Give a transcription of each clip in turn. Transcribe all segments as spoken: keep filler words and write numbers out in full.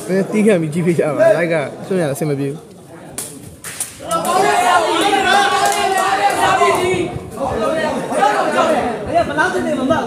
တီးခံပြီးကြည့်ပြကြပါလိုက်ကစွန့်ရအဆင်မပြေဘူးဘယ်လောက်တည်းမမ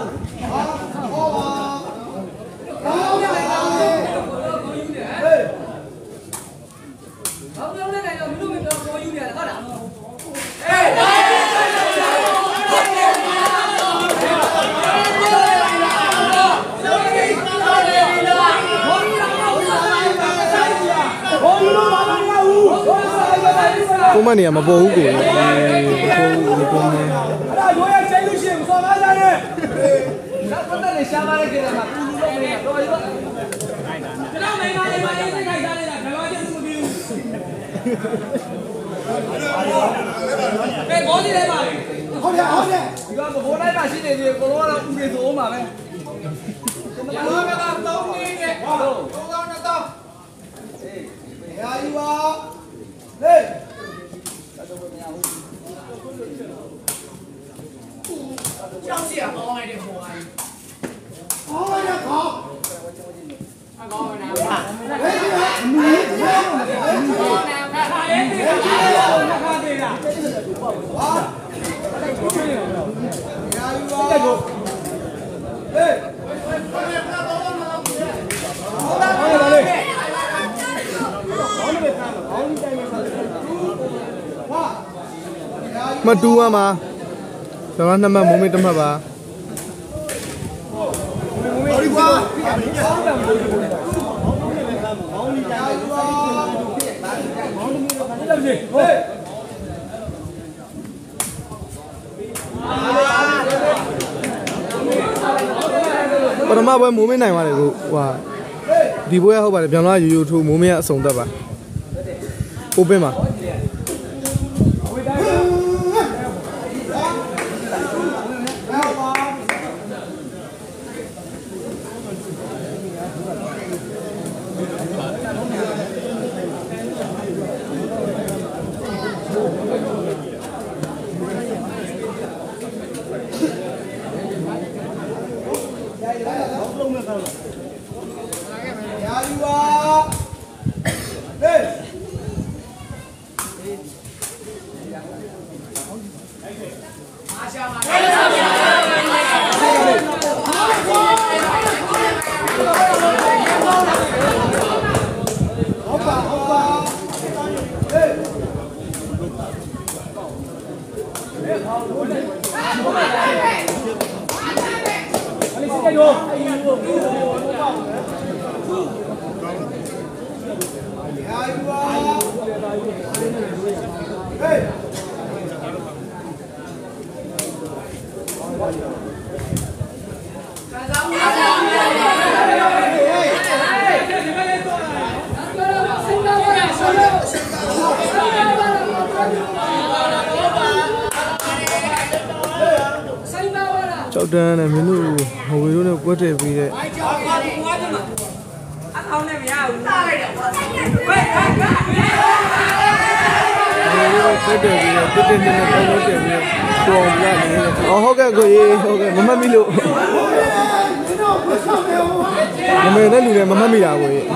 ကိုမနေရမပေါ်ဘူးကိုကိုကိုမအဲ့ဒါရိုးရချိန်လို့ရှိရင်စော်ကားကြတယ်ဆက်ပတ်တယ်ရှားပါလေကြတယ်မှာပူလူလုံးနေတာတော့ရောကျွန်တော်မိန်းမလေးမရေးခိုင်းစားနေတာဘယ်လိုချင်းမပြီးဘူးဘယ်ဘောကြီးလဲပါဟုတ်တယ်ဟုတ်တယ်ဒီကဘောလိုက်ပါရှိနေသေးကိုလိုကတော့ဦးနေဆိုအောင်ပါပဲကျွန်တော်ကတော့သုံးနေတယ်ဟုတ်သုံးကောင်းတော့အေးရာယူပါလေ ကြောက်စီအောင်လိုက်တဲ့ဟိုအိုင်းဟောရခေါ်အကောင်းနာဟေးမီးရောနာနာရေးတိကျအောင်ခါသေးတာဟာရာယူပါတက်ကိုဟေးမတူရမှာကျွန်တော်နှစ်မှတ်မိုးမေးတစ်မှတ်ပါဟောဒီကွာပထမပွဲမိုးမေးနိုင်ပါလေကိုဟွာဒီပွဲဟုတ်ပါတယ်ပြန်လာယူယူထိုးမိုးမေးရအစုံသက်ပါ open ပါကျောက်တန်းနဲ့မင်းတို့ဟိုဝေတို့နဲ့ကွက်ထည့်ပြီးတဲ့အဲ့ကြောက်ပါဘူးကွာကျွန်တော်အကောင်းနဲ့မရဘူးတားလိုက်တယ်ဝေးကွက်ကွက်ကွက်တယ်ပြီးတော့တက်တက်နဲ့ပေါင်းလို့တယ်ပြီးတော့ပေါ်လာနေတယ်အော်ဟုတ်ကဲ့ကိုကြီးဟုတ်ကဲ့မမတ်မိလို့မမေနဲ့လူတွေမမတ်မိတာကိုကြီး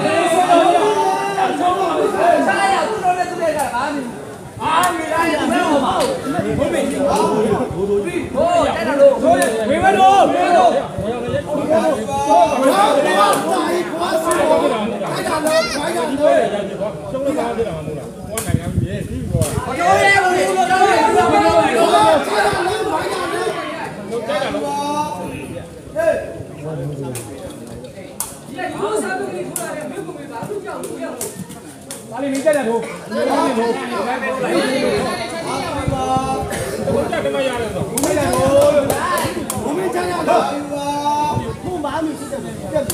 အာမီလာရမယ်ဟောဘုမေဟိုဟိုတက်တယ်လို့ဝေမလို့ဝေမလို့ဟုတ်ကဲ့ဟုတ်ကဲ့ရှုံးလာတယ်မှာမို့လားဟောနိုင်ငံမြေပြီးတော့ကျော်ရဲဘူးလို့ကျော်ရဲဘူးလို့ကျော်ရဲဘူးလို့ဆက်တာလည်းဘာကြလဲလို့တက်တာလို့ဟေးဒီကယူစားလို့ဒီခေါ်ရတယ်မြို့ကိုပဲဘာလို့ကြောက်လို့ရောက်လို့ဘာလို့နေကြတယ်တို့နေနေတို့ဘယ်ပဲလိုက်ဘုရားကမရတယ်တော့ဘုရားကိုဘုရားချမ်းရတော့ဘုမားမျိုးစစ်တယ်ပြတ်ဟေး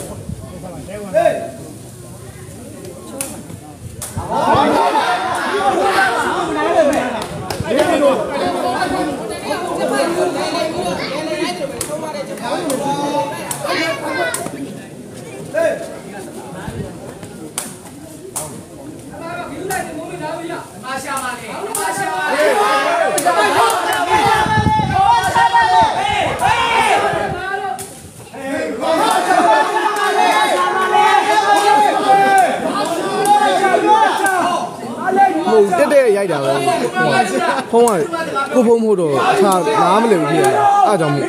ရိုက်တာပဲဖုံးကကိုဖုံးမို့တော့ထားနားမလည်ဘူးဖြစ်ရတာအဲ့ကြောင့်မို့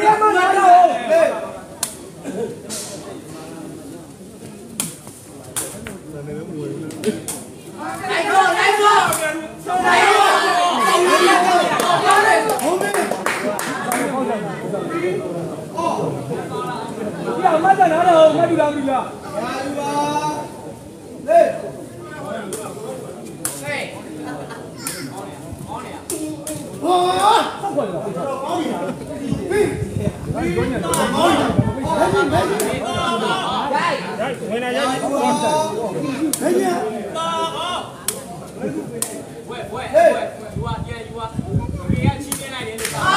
呀，马在哪了？马就哪里了？来，哎，哇，好快了！喂，喂，来，回来来，来呀！喂喂喂，有啊有啊，你要七点来点的。啊！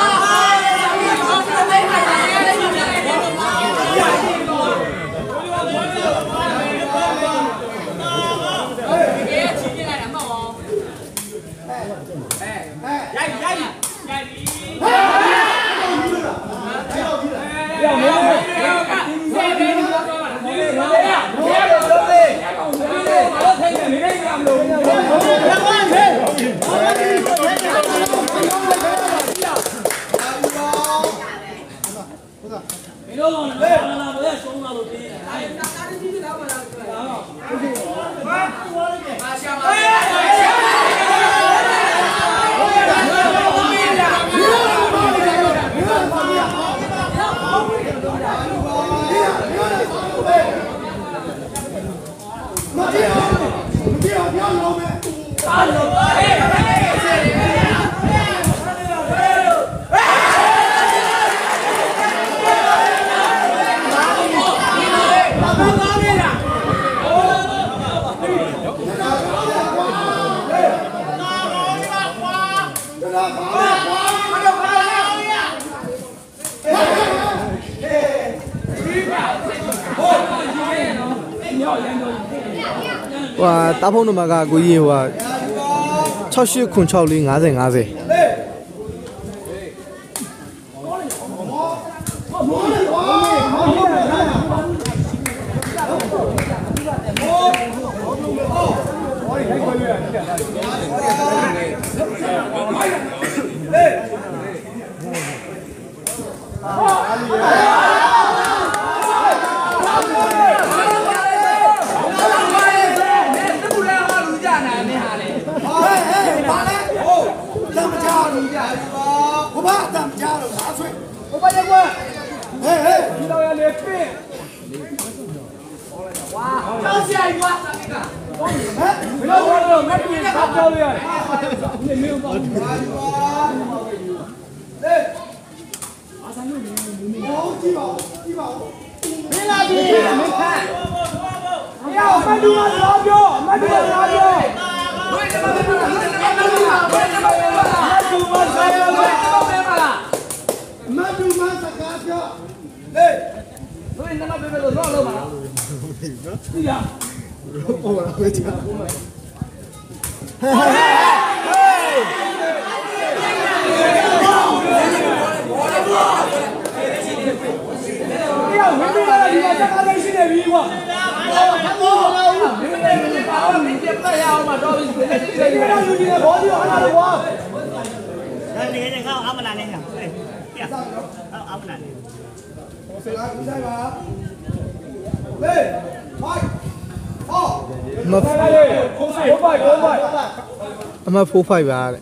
哇，打碰的嘛个，估计话，超市空超里五十五十。I'm a four five out.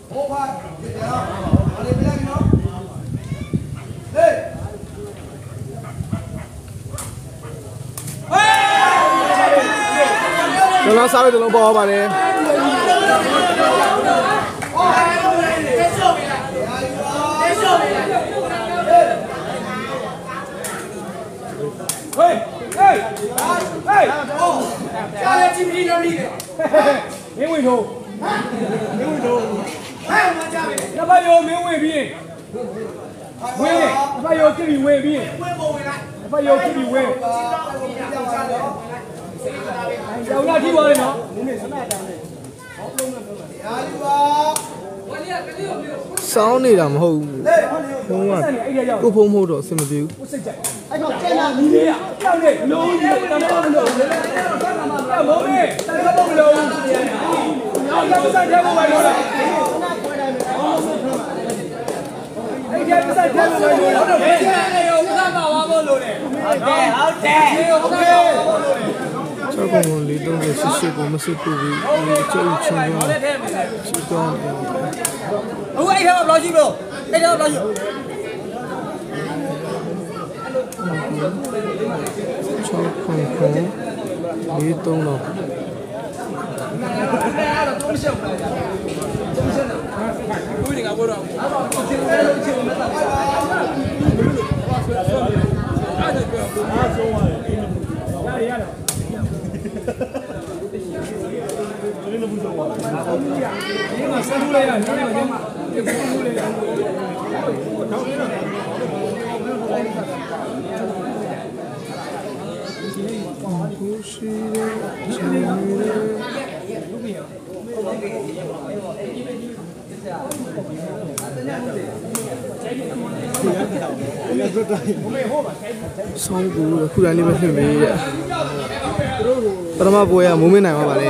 Don't know how to do ball, buddy. Hey, hey, hey! Oh, hey, Jimmy, you don't need it. Here we go. Here we go. Hey, how about your main way being? Wait, how about your kitty way being? How about your kitty way? You're not here, no? Sound it, I'm home. Go home, hold on, some of you. I got ten out here. No, you don't know. Come on, come on. ကုန်လေးသုံးဆယ်ရှစ်ကိုမစစ်ဘူးဒီကျုပ်ချင်းတော့စစ်တော့အခုအဲ့ထဲမှာဘယ်လောက်ရှိလို့အဲ့ထဲမှာဘယ်လောက်ရှိချောခုံခုံလေးသုံးတော့ဘူးဒီကဘောတော့ဆောင်းကူခုတိုင်းလေးပဲဖြစ်ပြီတဲ့ပထမပွဲကမိုးမင်းနိုင်ပါပါလေ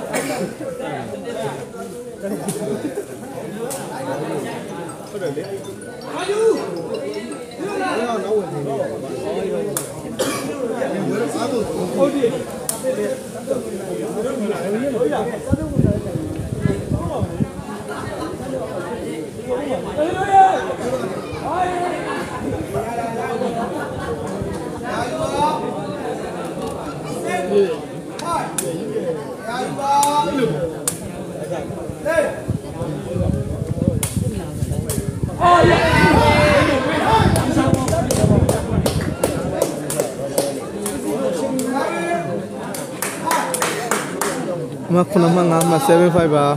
ဟုတ်တယ်လေအာယူနောက်ဝင်နေတယ်ဟုတ်တယ်မခုနမငါမseven fiveပါ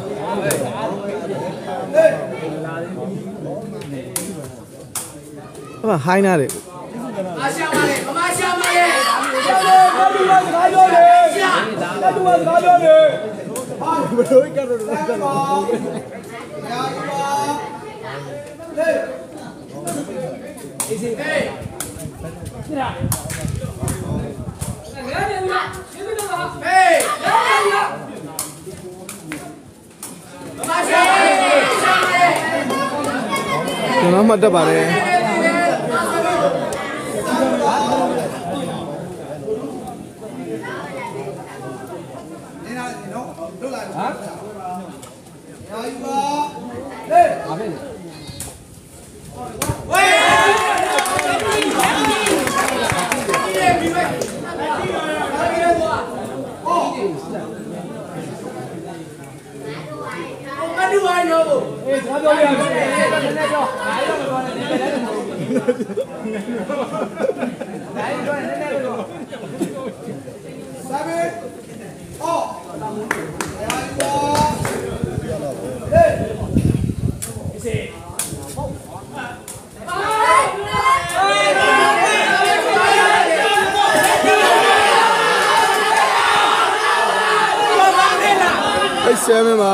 ဟိုင်းနာတယ်အရှာပါလေမမရှာပါလေတူတူစကားပြောလေတူတူစကားပြောလေဟာဘယ်လိုကတော့လဲရာပါလေအေးစေးဟေးရာငါနေလားရှင်းပြတော့ဟေးရာမမရှာပါလေရှာပါလေကျွန်တော်မှတ်တတ်ပါတယ်sevenပါ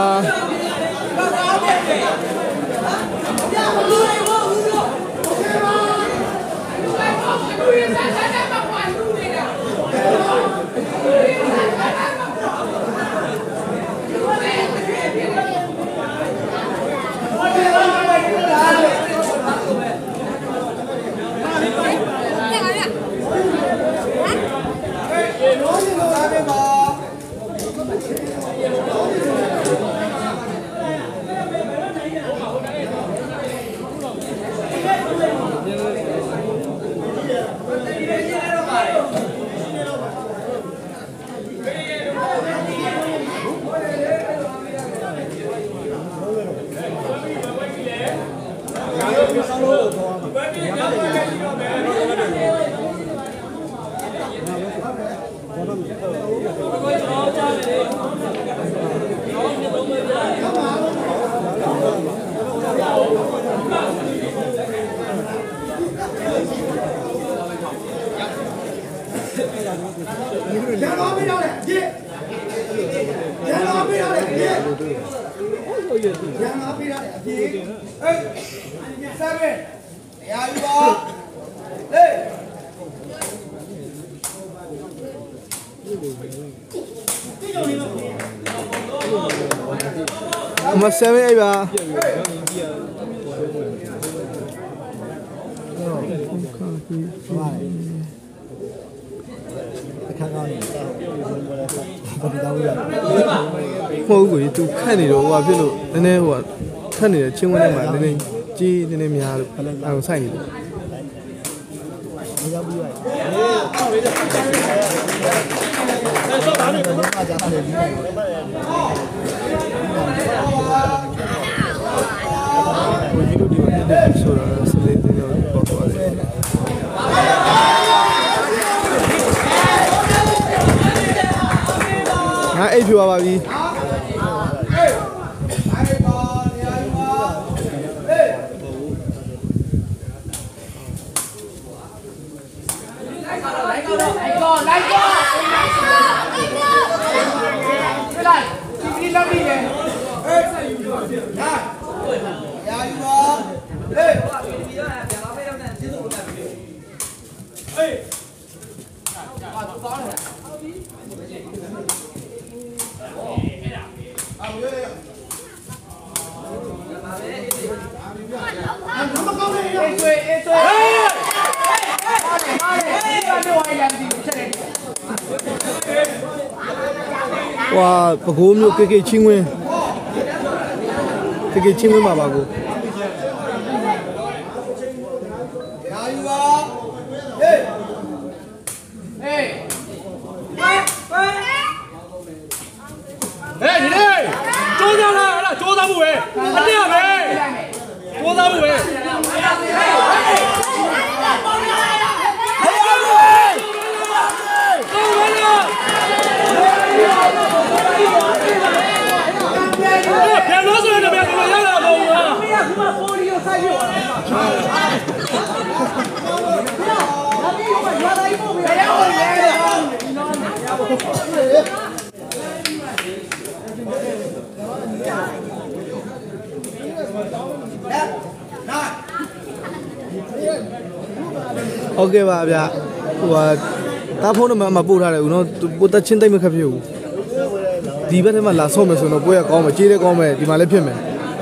မseven eightပါအခါကောင်းနေတာဘာဒီတော့ရမဟုတ်ဘူးသူခတ်နေတော့ဟိုကဖြစ်လို့နည်းနည်းဟိုကခတ်နေတဲ့ချင်းဝင်းထဲမှာနည်းနည်းကြီးနည်းနည်းများလို့အဲဒါဆိုင်နေတယ်မရောက်ဘူးရဆောက်လေးတဲ့ဆောက်တာနဲ့ဘာမှကြားတယ်ဒီလိုဒီလိုဒီလိုဆိုတာစလေးတွေတော့ပေါ့ပါတယ်ငါအိပ်ဖြူပါပြီဝါပကိုးမျိုးကေကေချင်းဝင်းကေကေချင်းဝင်းမှာပါကိုရာယူပါဟေးဟေးဟေးဟေးဒီလေကြိုးစားလားဟလားကြိုးစားမှုပဲအတင်းရပဲကြိုးစားမှုပဲပြန်လို့ဆိုရင်တော့ပြန်လို့ရတာမဟုတ်ဘူးလားမင်းကခုမှပိုလီယိုဆိုင်ရောโอเคပါဗျာဟိုဟာတားဖုန်းနံပါတ်မှာပို့ထားတယ်ဦးနော်ပို့တချင်းတိတ်မခက်ဖြစ်ဘူးဒီဘက်ထဲမှာလာဆော့မယ်ဆိုတော့ပွဲရကောင်းမယ်ကြေးလည်းကောင်းမယ်ဒီမှာလည်းဖြစ်မယ်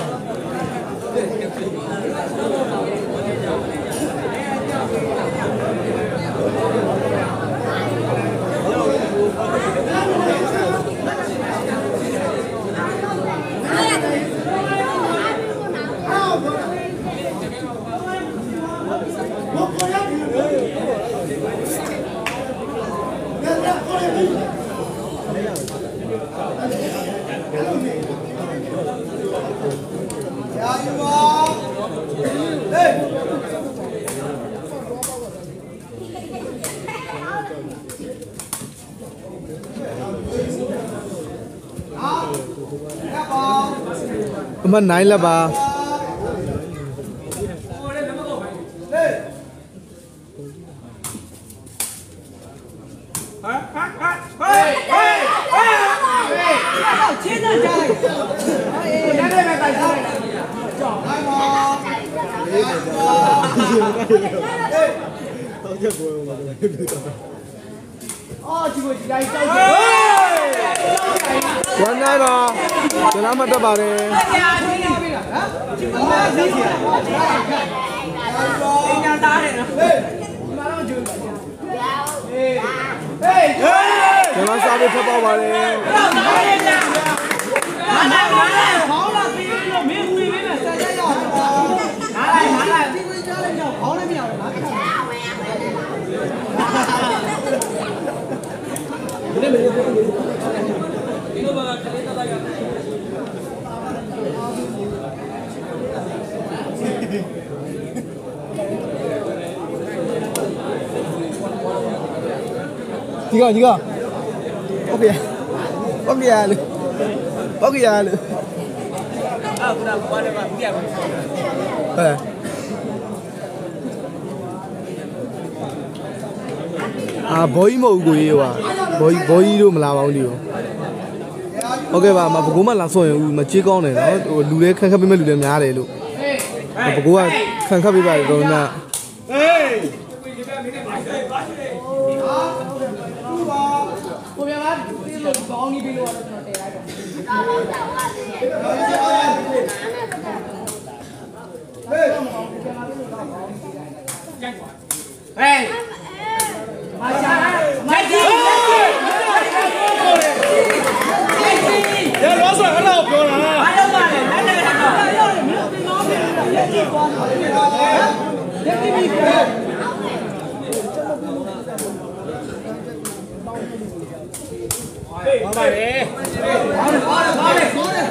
အမနိုင်လက်ပါวันนี้เราจะนำมาตัดบาร์เลยจะมาสาบิทับบาร์เลยဒီကဒီကโอเคโอเคရလို့โอเคရလို့အာခုနကဘာလဲမပြဘူးဟဲ့အာဘောကြီးမဟုတ်ကိုကြီးဟွာဘောကြီးဘောကြီးတို့မလာပါဘူးဒီကိုโอเคပါမဘကိုးမလာဆော့ရင်ဦးမကြေးကောင်းတယ်နော်ဟိုလူလဲခန့်ခတ်ပေးမဲ့လူလဲများတယ်လို့ဘကိုးကခန့်ခတ်ပေးပါတယ်တော့နာဟေးကိုပြပါဒီလိုကောင်းနေပြီလို့တော့တယ်လိုက်တော့ဟေး Hey. Masha. Jackie. Ya lo hace helloပြောတာဘာလုပ်ပါလဲလက်နဲ့ဟောရောက်တယ်မင်းတို့ငေါ့ပြီလက်ကြည့်သွားလက်ကြည့်ပြီပါပါတယ်好嘞，好嘞，好嘞，好嘞。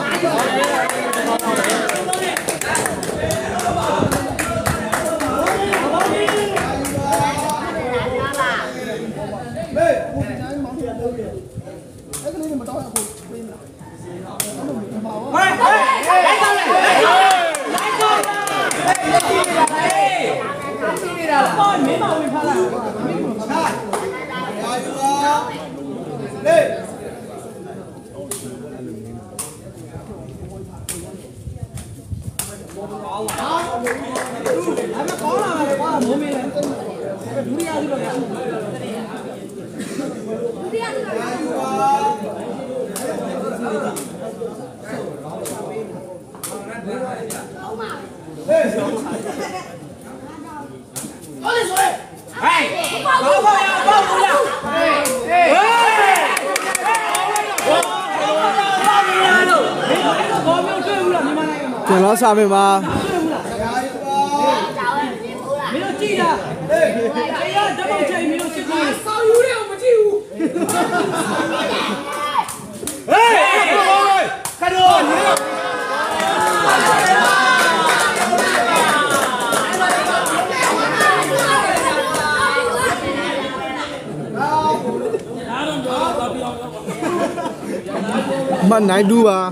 ပြန်လာစားမယ်မှာမင်းတို့ကြည့်တာဟေးတရားဓာတ်ပုံချိန်မင်းတို့စစ်ကိုစောင်းယူတယ်မကြည့်ဘူးဟေးခါတော့မနိုင်တူပါ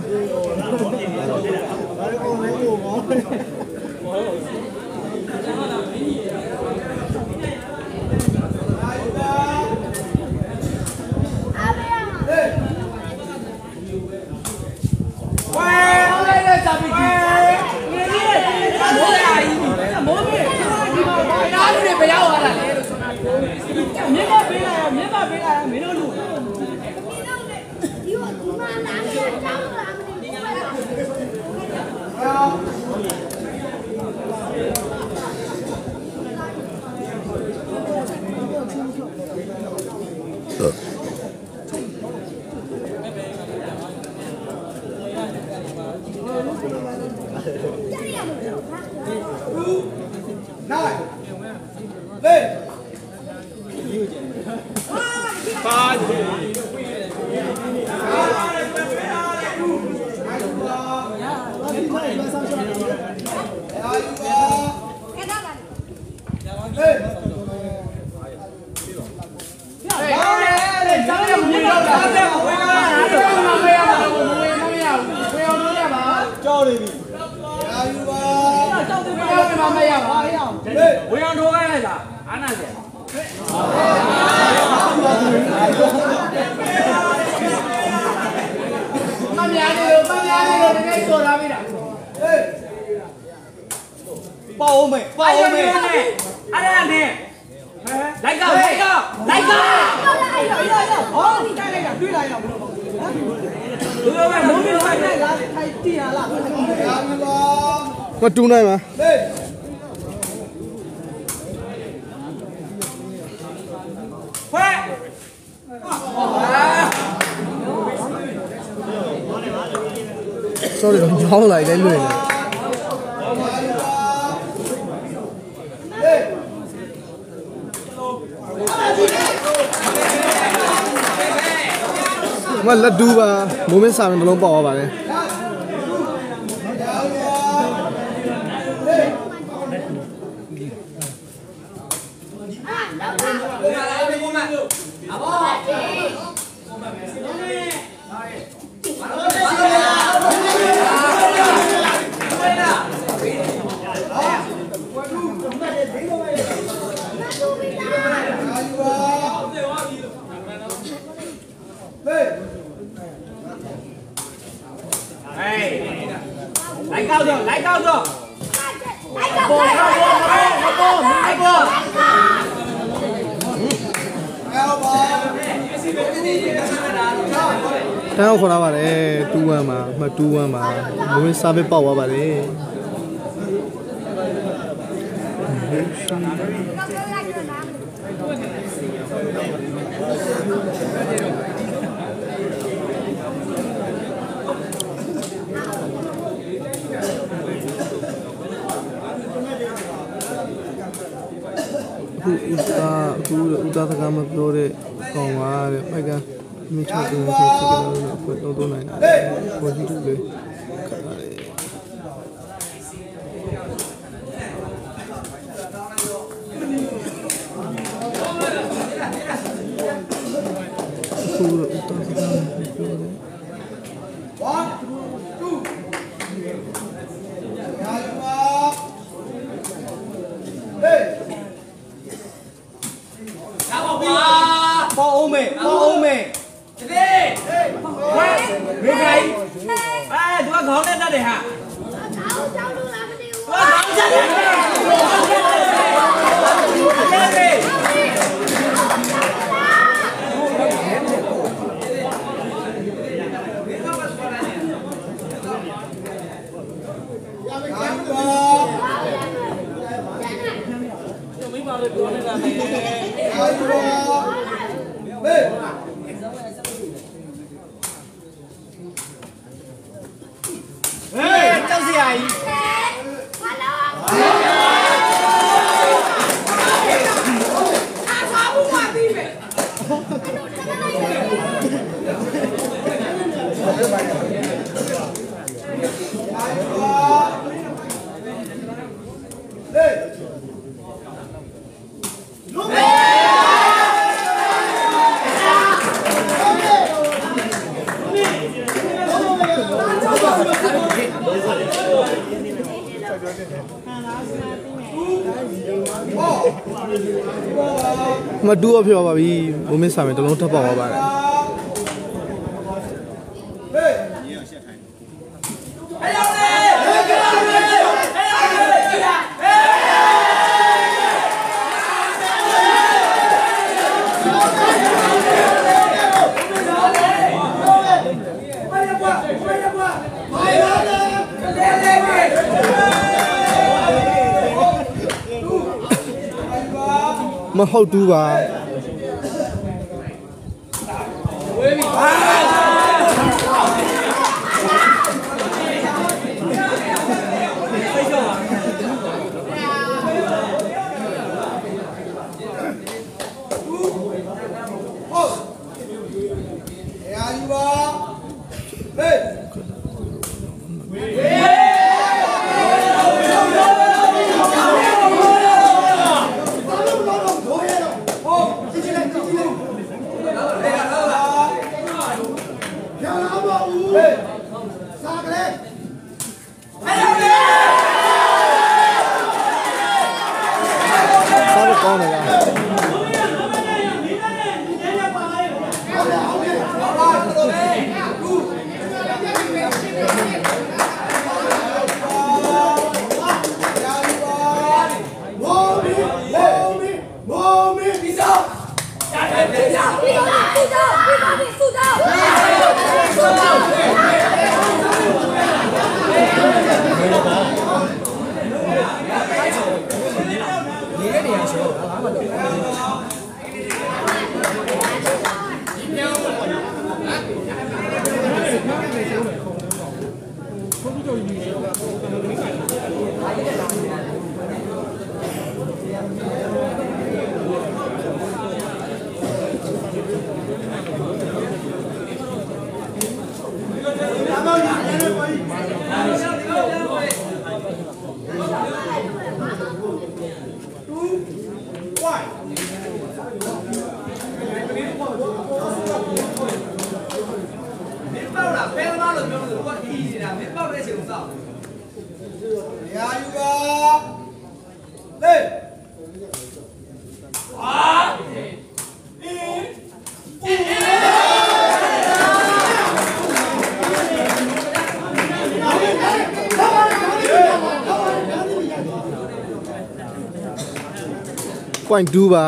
ဝင်အောင်ထိုးခိုင်းလိုက်လားအားနာတယ်မမြားနေလို့မမြားနေလို့တကယ်ဆိုလာပြီလားဟေးပေါ့အောင်မေပေါ့အောင်မေအဲ့ဒါနဲ့လိုက်ကောက်လိုက်ကောက်လိုက်ကောက်ဟောဒီတိုင်းလိုက်တာတွေ့လာရအောင်ဘယ်လိုလဲမိုးမျိုးဆိုင်လိုက်လားထိုင်တီးရလားမတူနိုင်ပါဟေးခွဲ sorry တော့ညောင်းလိုက်လဲလွင်တယ်မလက်တူပါမိုးမင်းစာမင်းဘလုံးပေါက်သွားပါလေလိုက်ကောက်တော့လိုက်ကောက်တော့လိုက်ကောက်ပေါ်ပေါ်ပေါ်ပေါ်လိုက်ပေါ်တန်းခေါ်လာပါတယ်တူဝမ်းမှာမတူဝမ်းမှာမိုးမင်းစာပဲပေါက်သွားပါတယ်သားစကားမပြောတဲ့ကောင်ပါတဲ့မိုက်ကမင်းချောက်တယ်ဆိုချစ်ကြတယ်ဖွင့်တော့တော့နိုင်တာဘောကြီးတူလေခက်တာလေဆိုတော့ဦးသားစကားမပြောတဲ့ပေါအောင်မေပေါအောင်မေဒီဝဲမေခိုင်အဲသူကခေါင်းနဲ့တတ်တယ်ဟာကျောင်းကျောင်းလို့လားမသိဘူးခေါင်းချက်တယ်မတူအပြောပါပြီဘုံမင်းစာမယ်တလုံးထပ်ပေါက်ပါပါတယ်မဟုတ်တူပါဝေးပြီpoint two ပါ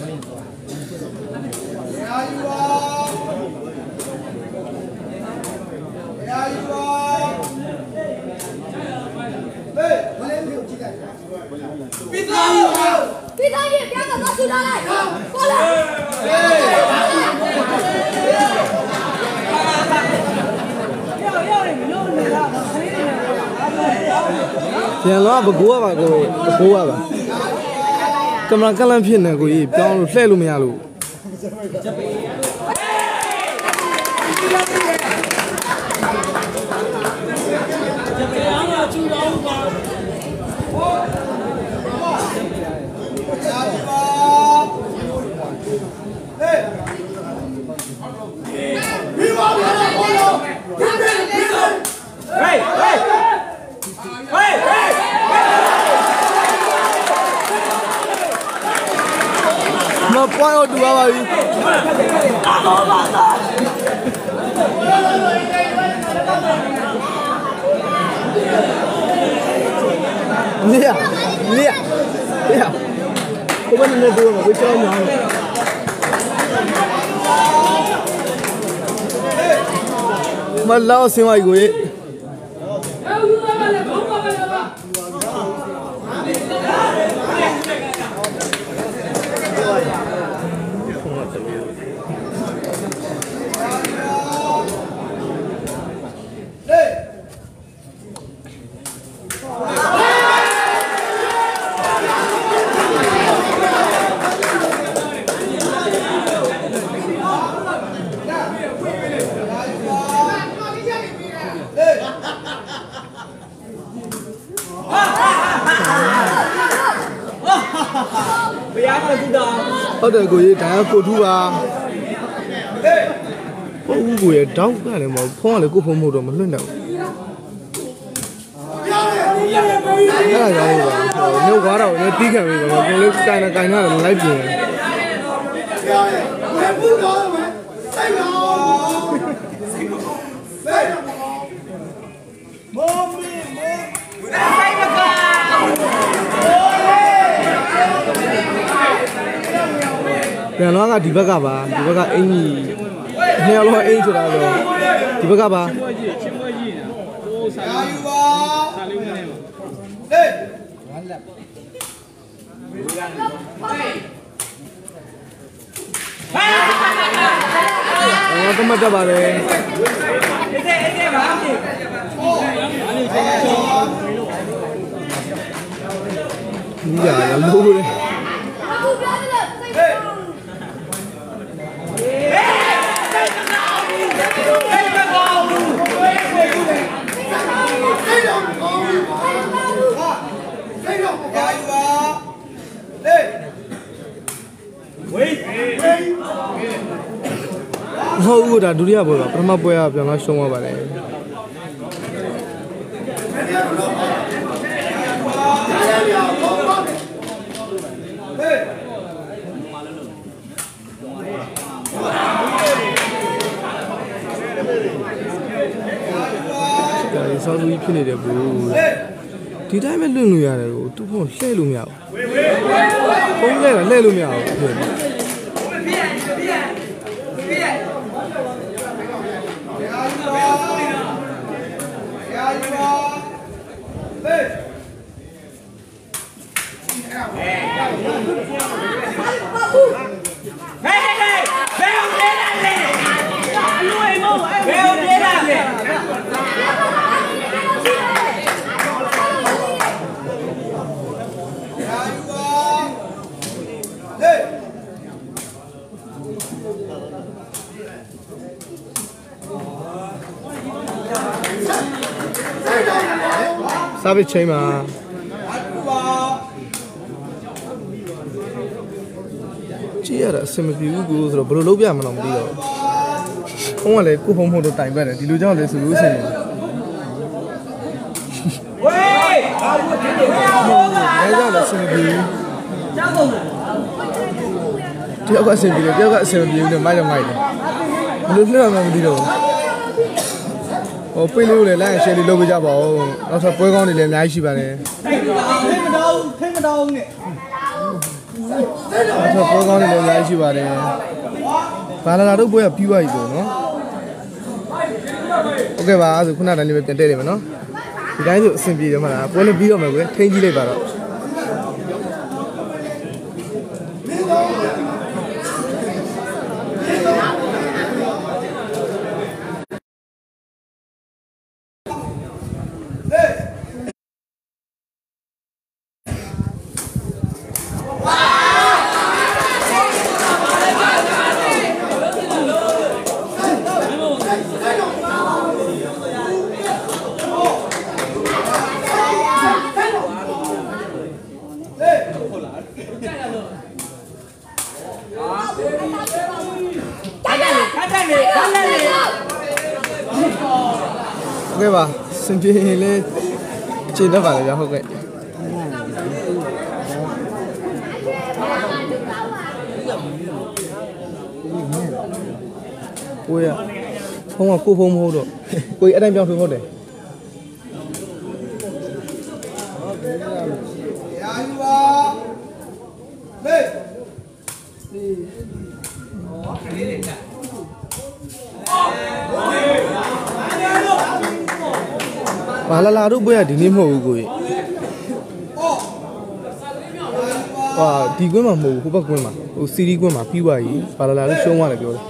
ပြီးသားပြီးသားကြီးပြန်တော့ဆူလာလိုက်ခေါ်လာပြန်တော့ဘကိုးပါကိုဘကိုးပါကင်မရာကလန့်ဖြစ်နေကိုကြီးပြောင်းလို့လှည့်လို့မရလို့မပွားတော့တူပါပါပြီနေရနေရနေရကိုမနေတော့မကိုချောင်းများမလောက်စင်မကြီးကိုဟုတ်တယ်ကိုကြီးဒါကကိုထူးပါကိုဦးကိုရဲ့တောက်ကလည်းမဟုတ်ဖုန်းကလည်းကိုဖုန်းမဟုတ်တော့မလွတ်နိုင်ဘူးအဲ့ဒါကြောင့်ပါနှုတ်ကားတော့လည်းတီးခံပြီပါကိုလေးတိုင်နေတိုင်ထားတယ်လိုက်ပြင်ပြန်တော့ကဒီဘက်ကပါဒီဘက်ကအင်ကြီးနှစ်ယောက်လုံးအင်ကြီးဆိုတာဆိုဒီဘက်ကပါချင်းပွဲကြီးနေတာဟိုဆာယူပါဆာလေးဝင်နေပါဟေးဝမ်းလက်ဟေးဟေးကမတ်ပါတယ်အေးအေးပါဒီကရလို့လေဟုတ်ဘူးဒါဒုတိယပွဲပါပထမပွဲကပြန်လာရှုံးသွားပါတယ်ဒါဆောင်းလူကြီးဖြစ်နေတယ်ဘို့ဒီတိုင်းပဲလွင့်လို့ရတယ်ကိုသူ့ဖုန်းလှည့်လို့မရဘူးဖုန်းလှည့်တာလှည့်လို့မရဘူးစားပြီးချိန်မှာကြည့်ရတာအဆင်မပြေဘူးကိုဆိုတော့ဘယ်လိုလုပ်ပြမလို့မသိတော့ဖုန်းကလည်းကိုဖုန်းဖုန်းတော့တိုင်ပတ်တယ်ဒီလိုကြောင့်လည်းဆိုလို့ဆင်နေဝေးအားလို့ဒီလိုလဲကြောင့်လည်းအဆင်မပြေဘူးကြောက်ကုန်လားတယောက်ကအဆင်ပြေတယ်တယောက်ကအဆင်မပြေဘူးနဲ့မိုက်တော့မိုက်တယ်ဘယ်လိုလှည့်ရမှမသိတော့ဟိုပြေးလို့လေလိုက်ရှယ်လေးလုပ်ပေးကြပါဦးနောက်ထပ်ပွဲကောင်းတွေလည်းအများကြီးရှိပါတယ်ဖိမတော်ဖိမတော်နဲ့နောက်ထပ်ပွဲကောင်းတွေလည်းအများကြီးရှိပါတယ်ဘာလာလာတို့ပွဲကပြီးသွားပြီပေါ့နော်โอเคပါအဲ့ဒါခုနတိုင်းလေးပဲပြန်တက်နေမယ်နော်ဒီတိုင်းဆိုအဆင်ပြေတယ်မလားပွဲလည်းပြီးတော့မယ်ကွယ်ထိန်းကြည့်လိုက်ပါတော့哇ကဲပါစင်ပြေရင်လည်းချိန်တော့ပါလေဗျာဟုတ်ကဲ့ကိုရဖုန်းကကိုဖုန်းမဟုတ်တော့ကိုရအဲ့တိုင်းပြောင်းထုတ်ဟုတ်တယ်ရာယူပါမေးဘာလာလာတို့ပွဲကဒီနေ့မဟုတ်ဘူးကိုကြီးဟာဒီကွင်းမှာမဟုတ်ဘူးဟိုဘက်ကွင်းမှာဟိုစီရီကွင်းမှာပြီးသွားပြီဘာလာလာတို့ရှုံးသွားတယ်ပြောတယ်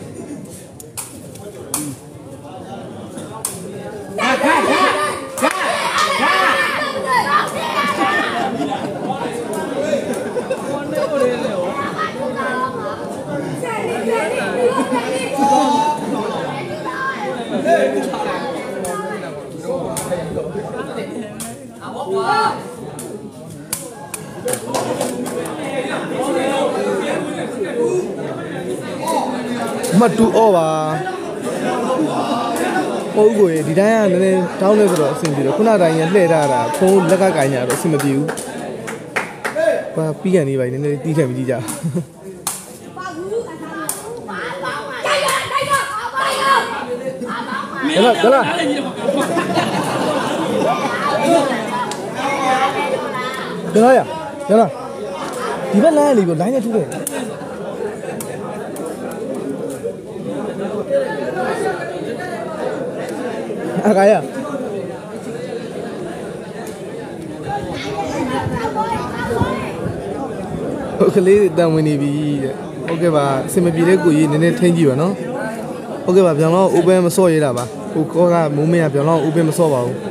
မတူအော်ပါဟုတ်ကိုဒီတိုင်းကလည်းတောင်းနေဆိုတော့အဆင်ပြေတော့ခုနတိုင်းကလှည့်ထားတာဖုန်းလက်ကကင်ညာတော့အဆင်မပြေဘူးဘာပြီးကန်နေပါနည်းနည်းတီးခံပြီးကြည့်ကြရလာရလာရလာရလာဒီဘက်လမ်းလေးကိုလိုင်းနဲ့ထူးတယ်အကားရဟုတ်ကလေးတန်ဝင်နေပြီတဲ့ဟုတ်ကဲ့ပါအစင်မပြေတဲ့ကိုကြီးနည်းနည်းထိန်းကြည့်ပါနော်ဟုတ်ကဲ့ပါပြောင်းတော့ open မဆော့ရတာပါဟိုကောကမိုးမရပြောင်းတော့ open မဆော့ပါဘူး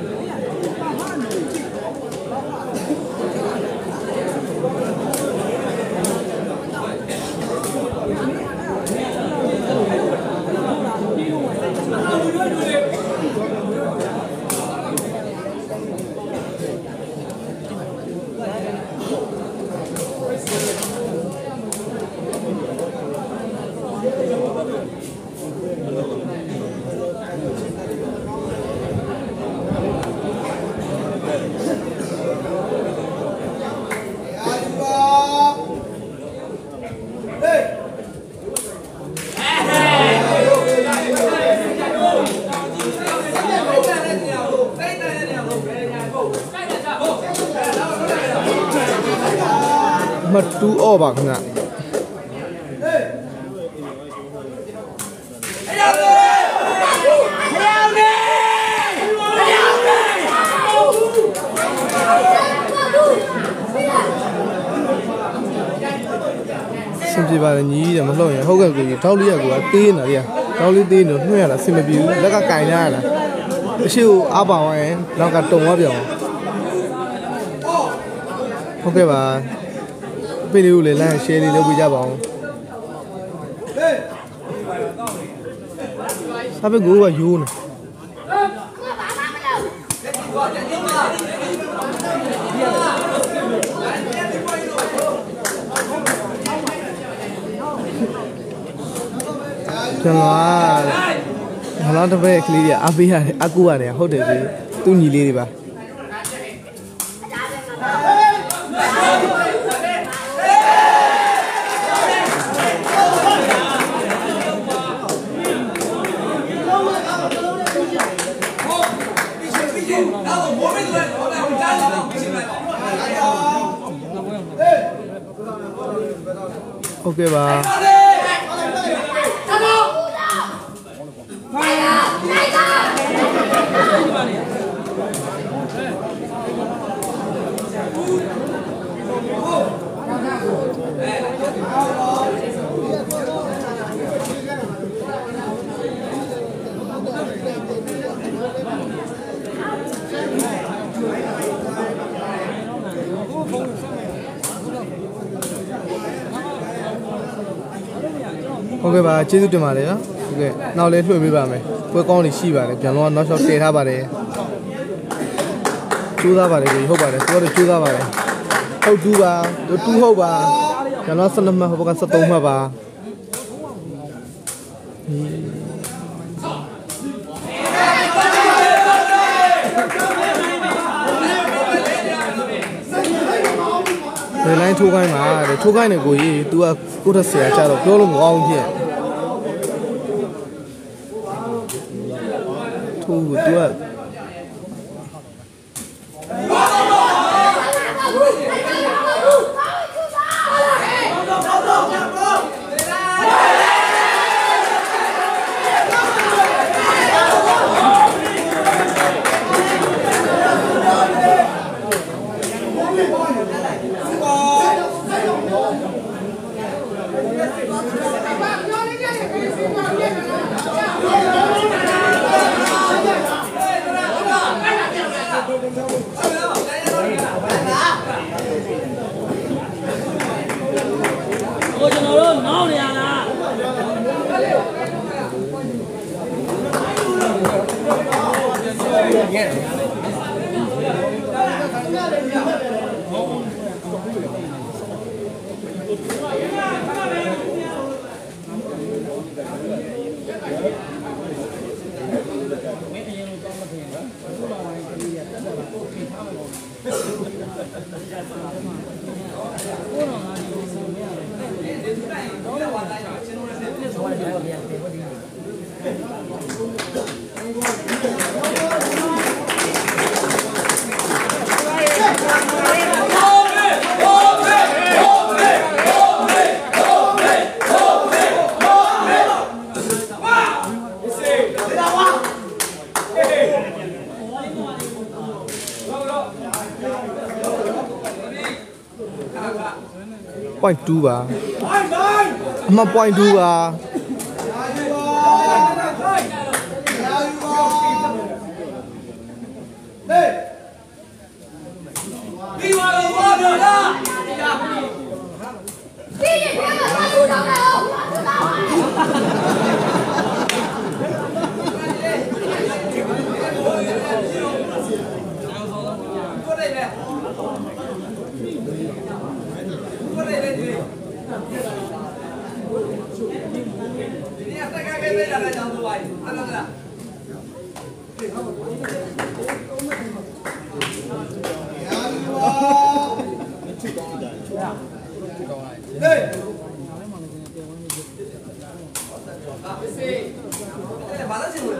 မတူအော်ပါခင်ဗျစင်ပြပါလေညီးတယ်မလှုပ်ရင်ဟုတ်ကဲ့ကိုတောက်လေးရကိုတေးနေတာလေတောက်လေးတေးနေနှွှဲရတာအဆင်မပြေဘူးလက်ကကင်ရရတာအရှိကိုအားပါသွားရင်နောက်ကတုံသွားပြောင်းဟုတ်ကဲ့ပါဖေးလေးကိုလည်း like share လေးလုပ်ပေးကြပါဦးစာပေကိုကယိုးနေကျွန်တော်ကဘာလို့တပည့်ကလေးတွေအားပေးရတယ်အကူရတယ်ဟုတ်တယ်ပြီသူ့ညီလေးတွေပါโอเคပါဟုတ်ကဲ့ပါကျေးဇူးတင်ပါတယ်နော်ကဲနောက်လည်းလွှင့်ပေးပါမယ်ပွဲကောင်းနေရှိပါတယ်ပြန်တော့နောက်လျှောက်တည်ထားပါတယ်ကျိုးသားပါတယ်ကိုဟုတ်ပါတယ်ကိုတော့ကျိုးသားပါတယ်ဟုတ်တူပါတူဟုတ်ပါကျွန်တော်12မှတ်ဟိုဘက်က73မှတ်ပါဒီလိုင်းထိုးခိုင်းပါတဲ့ထိုးခိုင်းနေကိုကြီး तू ကကိုယ့်ထက်ဆရာကြတော့ပြောလို့မကောင်းဘူးဖြစ်ထိုးကို तू ကpoint two ပါအမှ point two ပါပြီးပါတော့ဘာပြောလားဒီရပြတ်လာဘူးတော့တော့ကိုယ်လည်းကိုယ်လည်းဒီนี่อาจจะแค่ไม่ได้อะไรจังตัวไอ้อะไรล่ะเฮ้ยဘာလို့ရှင်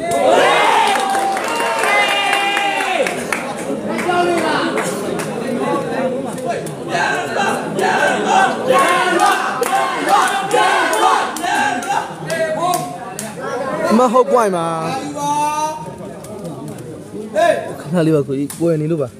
မဟုတ် point မှာဟေးခဏလေးပါကိုကြီးကိုယ်နေလို့ပါ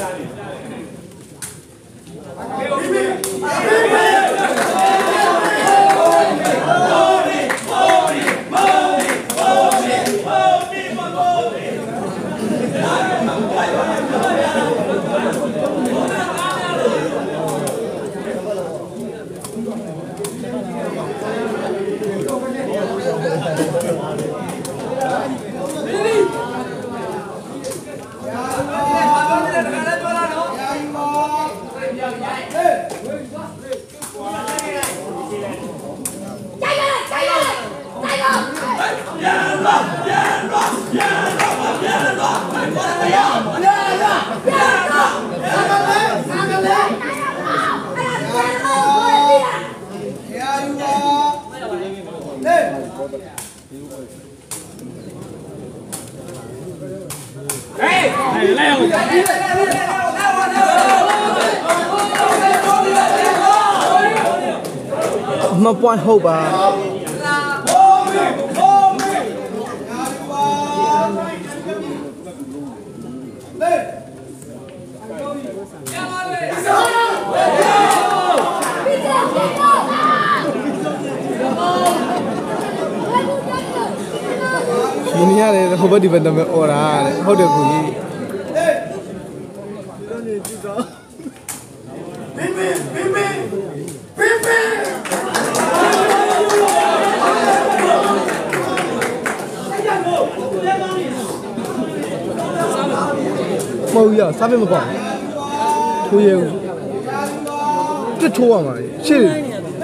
မ point ဟုတ်ပါဒီနေရတယ်ဟိုဘက်ဒီဘက်တော့အော်တာတဲ့ဟုတ်တယ်ကိုကြီးမဟုတ်ရစားပြမကောင်းထိုးရဲဦးပြစ်ထိုးရမှာရှေ့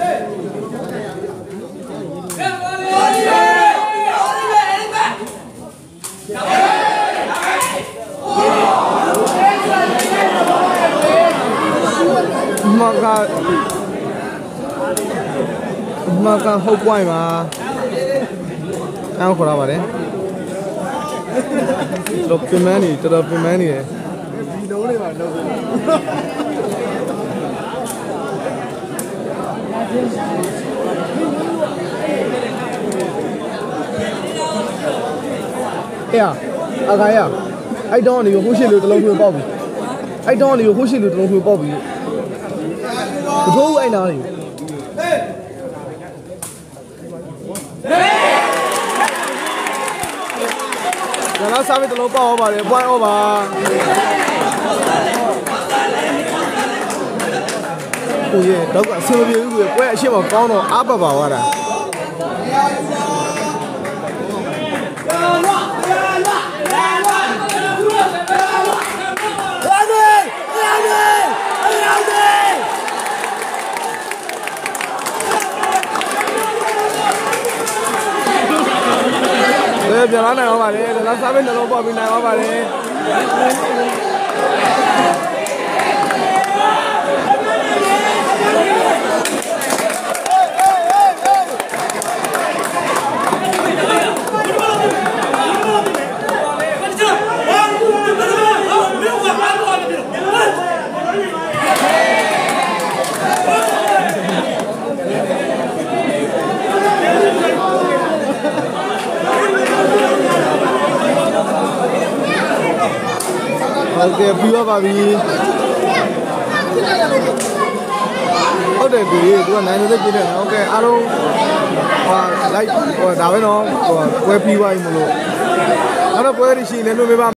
မကမကဟုတ်ပွိုင်းမှာအောက်ခေါ်ရပါတယ်တော့ပြင်မန်းနေတော်တော်ပြင်မန်းနေတယ်ဒီလုံးလေးပါလုံးအေးအခါရအဲ့တောင်းနေဟိုးရှိလို့တလုံးထွေးပေါက်ပြီအဲ့တောင်းနေဟိုးရှိလို့တလုံးထွေးပေါက်ပြီဘိုးအဲ့နာနေဒါလားစားပြီးတလုံးပေါက်အောင်ပါတယ် point over ဟိုရဲ့တော့အဆင်မပြေဘူးကွယ်ပွဲအရှိမကောင်းတော့အားပတ်ပါသွားတာပြန်လာနိုင်ပါပါလေဒါလားစားပြီးနှလုံးပေါက်ပြီးနိုင်ပါပါလေဟုတ်ကဲ့ပြီးပါပါပြီဟုတ်တယ်ကိုကြီးသူကနိုင်နေတဲ့ပြည့်တယ်ဟုတ်ကဲ့အားလုံးဟိုလိုက်ဟိုဒါပဲနော်ဟိုပွဲပြီးသွားပြီမလို့နောက်တော့ပွဲရရှိနေလို့ပြပါ